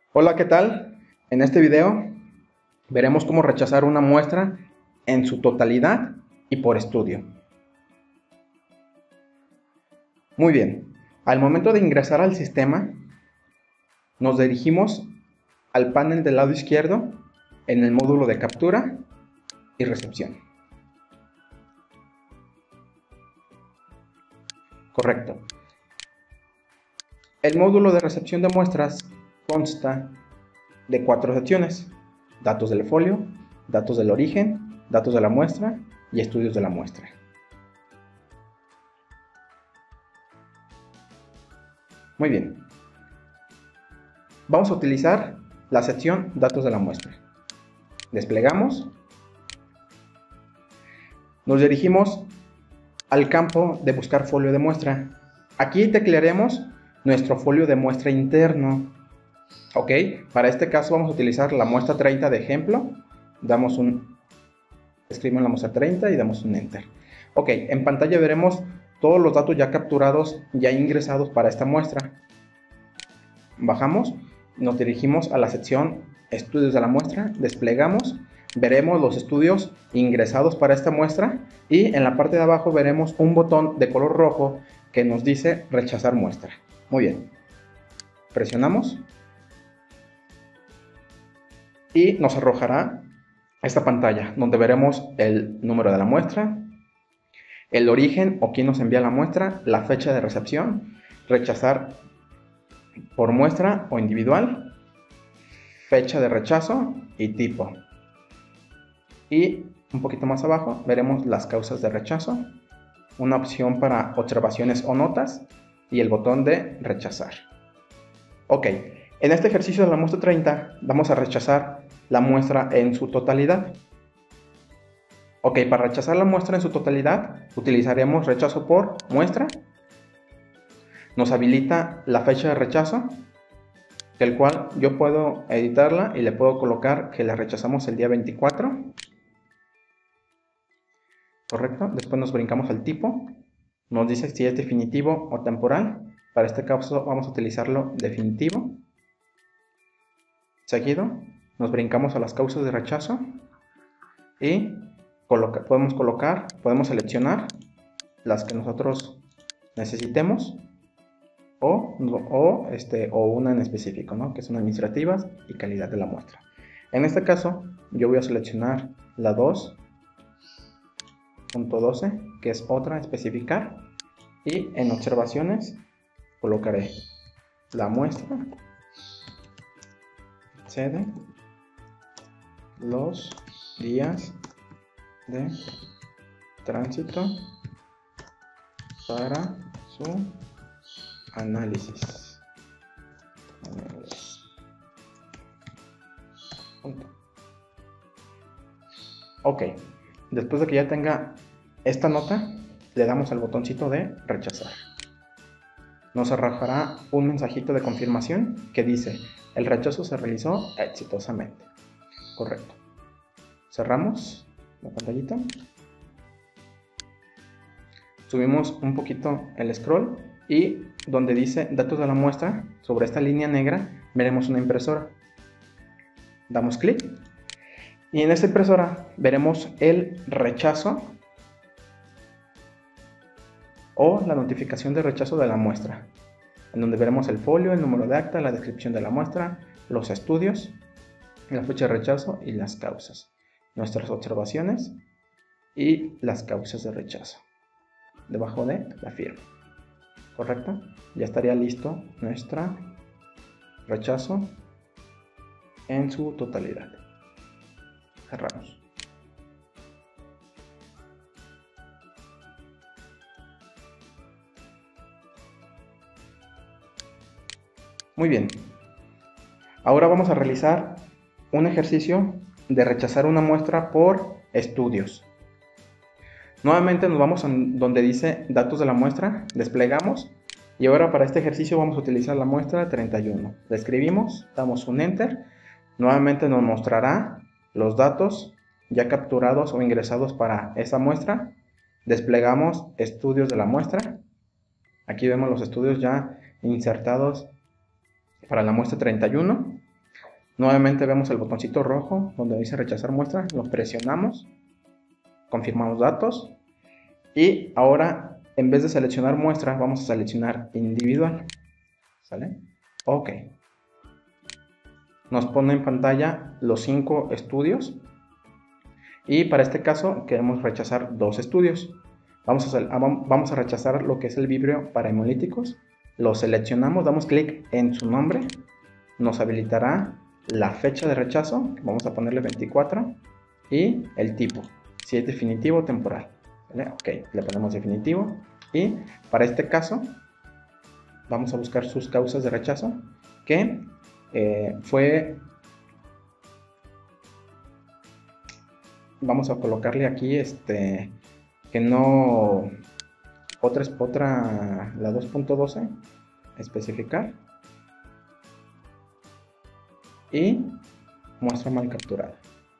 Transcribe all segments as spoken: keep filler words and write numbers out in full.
Hola, ¿qué tal? En este video veremos cómo rechazar una muestra en su totalidad y por estudio. Muy bien, al momento de ingresar al sistema, nos dirigimos al panel del lado izquierdo en el módulo de captura y recepción. Correcto. El módulo de recepción de muestras consta de cuatro secciones: datos del folio, datos del origen, datos de la muestra y estudios de la muestra. Muy bien. Vamos a utilizar la sección datos de la muestra. Desplegamos. Nos dirigimos al campo de buscar folio de muestra. Aquí teclearemos nuestro folio de muestra interno. Ok, para este caso vamos a utilizar la muestra treinta de ejemplo. Damos un, escribimos la muestra treinta y damos un enter. Ok, en pantalla veremos todos los datos ya capturados, ya ingresados para esta muestra. Bajamos, nos dirigimos a la sección estudios de la muestra, desplegamos, veremos los estudios ingresados para esta muestra y en la parte de abajo veremos un botón de color rojo que nos dice rechazar muestra. Muy bien, presionamos y nos arrojará esta pantalla donde veremos el número de la muestra, el origen o quién nos envía la muestra, la fecha de recepción, rechazar por muestra o individual, fecha de rechazo y tipo. Y un poquito más abajo veremos las causas de rechazo, una opción para observaciones o notas y el botón de rechazar. Ok, en este ejercicio de la muestra treinta vamos a rechazar la muestra en su totalidad. Ok, para rechazar la muestra en su totalidad utilizaremos rechazo por muestra. Nos habilita la fecha de rechazo, el cual yo puedo editarla y le puedo colocar que la rechazamos el día veinticuatro. Correcto, después nos brincamos al tipo, nos dice si es definitivo o temporal. Para este caso vamos a utilizarlo definitivo. Seguido nos brincamos a las causas de rechazo y coloca, podemos colocar, podemos seleccionar las que nosotros necesitemos o, o, este, o una en específico, ¿no? Que son administrativas y calidad de la muestra. En este caso yo voy a seleccionar la dos punto doce, que es otra, especificar, y en observaciones colocaré la muestra excede los días de tránsito para su análisis. Ok, después de que ya tenga esta nota, le damos al botoncito de rechazar. Nos arrojará un mensajito de confirmación que dice: el rechazo se realizó exitosamente. Correcto. Cerramos la pantallita. Subimos un poquito el scroll y donde dice datos de la muestra, sobre esta línea negra veremos una impresora. Damos clic y en esta impresora veremos el rechazo o la notificación de rechazo de la muestra, en donde veremos el folio, el número de acta, la descripción de la muestra, los estudios, la fecha de rechazo y las causas, nuestras observaciones y las causas de rechazo, debajo de la firma. ¿Correcto? Ya estaría listo nuestro rechazo en su totalidad. Cerramos. Muy bien. Ahora vamos a realizar un ejercicio de rechazar una muestra por estudios. Nuevamente nos vamos a donde dice datos de la muestra, desplegamos y ahora para este ejercicio vamos a utilizar la muestra treinta y uno. La escribimos, damos un enter, nuevamente nos mostrará los datos ya capturados o ingresados para esa muestra. Desplegamos estudios de la muestra. Aquí vemos los estudios ya insertados para la muestra treinta y uno. Nuevamente vemos el botoncito rojo donde dice rechazar muestra, lo presionamos, confirmamos datos y ahora en vez de seleccionar muestra vamos a seleccionar individual, ¿sale? Ok. Nos pone en pantalla los cinco estudios y para este caso queremos rechazar dos estudios. Vamos a, vamos a rechazar lo que es el vibrio para hemolíticos, lo seleccionamos, damos clic en su nombre, nos habilitará la fecha de rechazo, vamos a ponerle veinticuatro, y el tipo, si es definitivo o temporal, ¿vale? Ok, le ponemos definitivo y para este caso vamos a buscar sus causas de rechazo, que eh, fue, vamos a colocarle aquí este, que no, otra, otra la dos punto doce, especificar, y muestra mal capturada.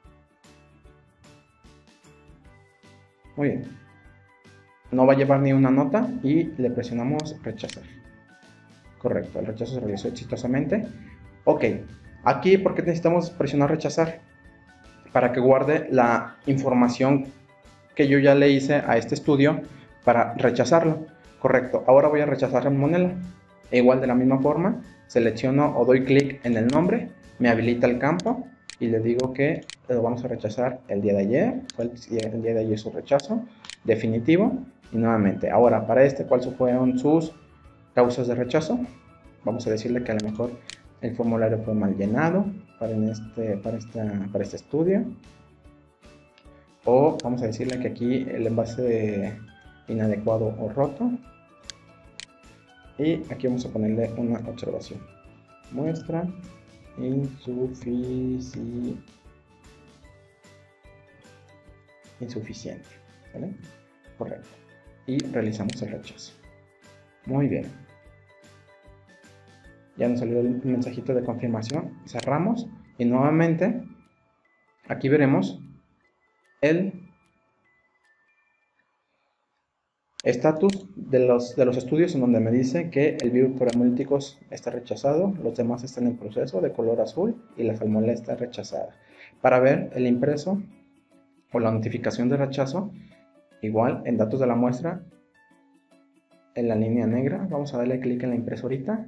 Muy bien, no va a llevar ni una nota y le presionamos rechazar. Correcto, el rechazo se realizó exitosamente. Ok, aquí ¿por qué necesitamos presionar rechazar? Para que guarde la información que yo ya le hice a este estudio para rechazarlo. Correcto, ahora voy a rechazar salmonela. Igual de la misma forma, selecciono o doy clic en el nombre, me habilita el campo y le digo que lo vamos a rechazar el día de ayer, fue el, el día de ayer su rechazo definitivo. Y nuevamente, ahora para este, ¿cuáles fueron sus causas de rechazo? Vamos a decirle que a lo mejor el formulario fue mal llenado para, en este, para, esta, para este estudio, o vamos a decirle que aquí el envase inadecuado o roto, y aquí vamos a ponerle una observación: muestra insufici... insuficiente, ¿vale? Correcto, y realizamos el rechazo. Muy bien, ya nos salió el mensajito de confirmación, cerramos y nuevamente aquí veremos el estatus de los, de los estudios en donde me dice que el virus por hemolíticos está rechazado, los demás están en proceso de color azul y la salmonela está rechazada. Para ver el impreso o la notificación de rechazo, igual en datos de la muestra, en la línea negra, vamos a darle clic en la impresorita.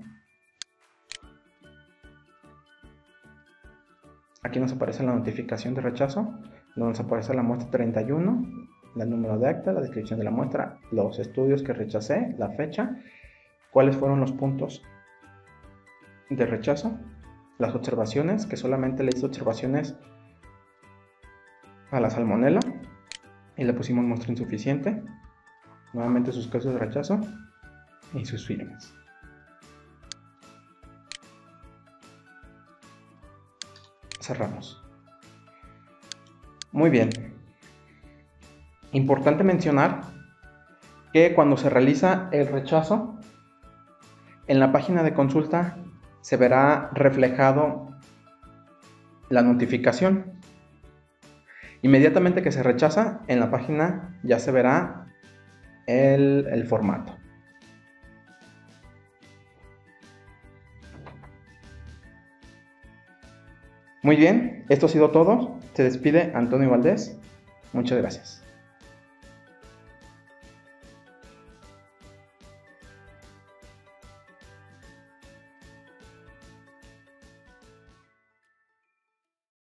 Aquí nos aparece la notificación de rechazo, nos aparece la muestra treinta y uno, el número de acta, la descripción de la muestra, los estudios que rechacé, la fecha, cuáles fueron los puntos de rechazo, las observaciones, que solamente le hice observaciones a la salmonela y le pusimos muestra insuficiente, nuevamente sus casos de rechazo y sus firmas. Cerramos. Muy bien. Importante mencionar que cuando se realiza el rechazo, en la página de consulta se verá reflejado la notificación. Inmediatamente que se rechaza, en la página ya se verá el, el formato. Muy bien, esto ha sido todo. Se despide Antonio Valdés. Muchas gracias.